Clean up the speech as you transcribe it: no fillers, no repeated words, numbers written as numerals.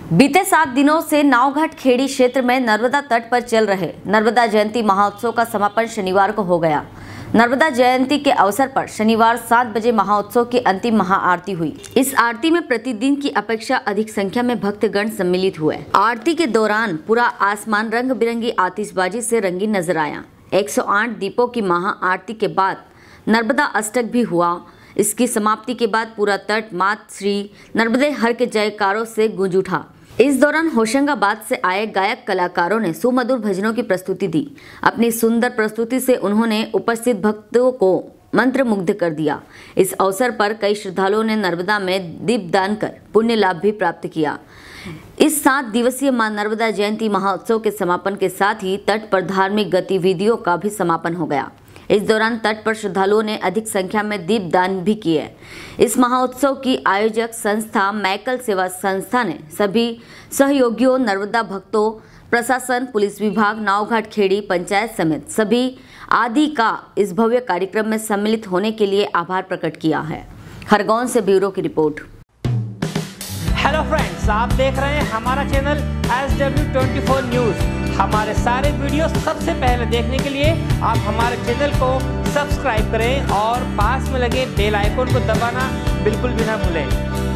बीते 7 दिनों से नावघाट खेड़ी क्षेत्र में नर्मदा तट पर चल रहे नर्मदा जयंती महोत्सव का समापन शनिवार को हो गया। नर्मदा जयंती के अवसर पर शनिवार 7 बजे महोत्सव की अंतिम महाआरती हुई। इस आरती में प्रतिदिन की अपेक्षा अधिक संख्या में भक्तगण सम्मिलित हुए। आरती के दौरान पूरा आसमान रंग बिरंगी आतिशबाजी से रंगीन नजर आया। 108 दीपों की महाआरती के बाद नर्मदा अष्टक भी हुआ। इसकी समाप्ति के बाद पूरा तट मात श्री नर्मदे हर के जयकारों से गूंज उठा। इस दौरान होशंगाबाद से आए गायक कलाकारों ने सुमधुर भजनों की प्रस्तुति दी। अपनी सुंदर प्रस्तुति से उन्होंने उपस्थित भक्तों को मंत्रमुग्ध कर दिया। इस अवसर पर कई श्रद्धालुओं ने नर्मदा में दीपदान कर पुण्य लाभ भी प्राप्त किया। इस 7 दिवसीय मां नर्मदा जयंती महोत्सव के समापन के साथ ही तट पर धार्मिक गतिविधियों का भी समापन हो गया। इस दौरान तट पर श्रद्धालुओं ने अधिक संख्या में दीपदान भी किए। इस महोत्सव की आयोजक संस्था मैकल सेवा संस्था ने सभी सहयोगियों, नर्मदा भक्तों, प्रशासन, पुलिस विभाग, नावघाट खेड़ी पंचायत समेत सभी आदि का इस भव्य कार्यक्रम में सम्मिलित होने के लिए आभार प्रकट किया है। खरगोन से ब्यूरो की रिपोर्ट। हेलो फ्रेंड्स, आप देख रहे हैं हमारा चैनल SW24 न्यूज़। हमारे सारे वीडियो सबसे पहले देखने के लिए आप हमारे चैनल को सब्सक्राइब करें और पास में लगे बेल आइकन को दबाना बिल्कुल भी ना भूलें।